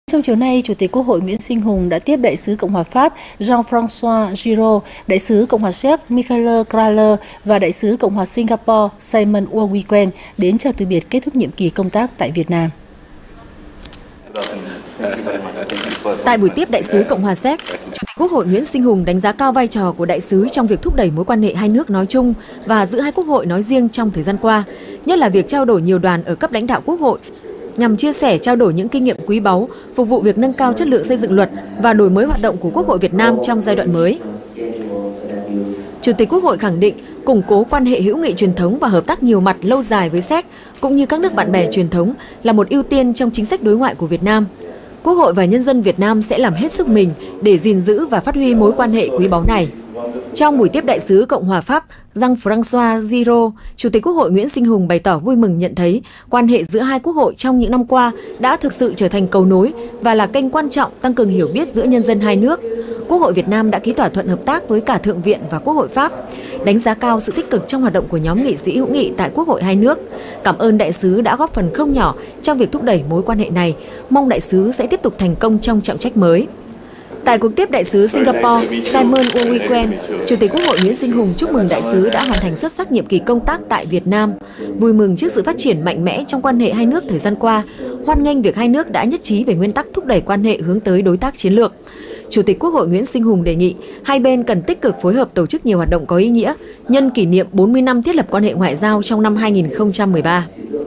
Trong chiều nay, Chủ tịch Quốc hội Nguyễn Sinh Hùng đã tiếp đại sứ Cộng hòa Pháp Jean-François Giraud, đại sứ Cộng hòa Séc Michael Kraler và đại sứ Cộng hòa Singapore Simon Uowiquen đến chào từ biệt kết thúc nhiệm kỳ công tác tại Việt Nam. Tại buổi tiếp đại sứ Cộng hòa Séc, Chủ tịch Quốc hội Nguyễn Sinh Hùng đánh giá cao vai trò của đại sứ trong việc thúc đẩy mối quan hệ hai nước nói chung và giữa hai quốc hội nói riêng trong thời gian qua, nhất là việc trao đổi nhiều đoàn ở cấp lãnh đạo Quốc hội nhằm chia sẻ trao đổi những kinh nghiệm quý báu, phục vụ việc nâng cao chất lượng xây dựng luật và đổi mới hoạt động của Quốc hội Việt Nam trong giai đoạn mới. Chủ tịch Quốc hội khẳng định củng cố quan hệ hữu nghị truyền thống và hợp tác nhiều mặt lâu dài với Séc cũng như các nước bạn bè truyền thống là một ưu tiên trong chính sách đối ngoại của Việt Nam. Quốc hội và nhân dân Việt Nam sẽ làm hết sức mình để gìn giữ và phát huy mối quan hệ quý báu này. Trong buổi tiếp đại sứ Cộng hòa Pháp Jean-François Giraud, Chủ tịch Quốc hội Nguyễn Sinh Hùng bày tỏ vui mừng nhận thấy quan hệ giữa hai quốc hội trong những năm qua đã thực sự trở thành cầu nối và là kênh quan trọng tăng cường hiểu biết giữa nhân dân hai nước. Quốc hội Việt Nam đã ký thỏa thuận hợp tác với cả Thượng viện và Quốc hội Pháp, đánh giá cao sự tích cực trong hoạt động của nhóm nghị sĩ hữu nghị tại Quốc hội hai nước. Cảm ơn đại sứ đã góp phần không nhỏ trong việc thúc đẩy mối quan hệ này. Mong đại sứ sẽ tiếp tục thành công trong trọng trách mới. Tại cuộc tiếp đại sứ Singapore Simon Uowiquen, Chủ tịch Quốc hội Nguyễn Sinh Hùng chúc mừng đại sứ đã hoàn thành xuất sắc nhiệm kỳ công tác tại Việt Nam, vui mừng trước sự phát triển mạnh mẽ trong quan hệ hai nước thời gian qua, hoan nghênh việc hai nước đã nhất trí về nguyên tắc thúc đẩy quan hệ hướng tới đối tác chiến lược. Chủ tịch Quốc hội Nguyễn Sinh Hùng đề nghị hai bên cần tích cực phối hợp tổ chức nhiều hoạt động có ý nghĩa nhân kỷ niệm 40 năm thiết lập quan hệ ngoại giao trong năm 2013.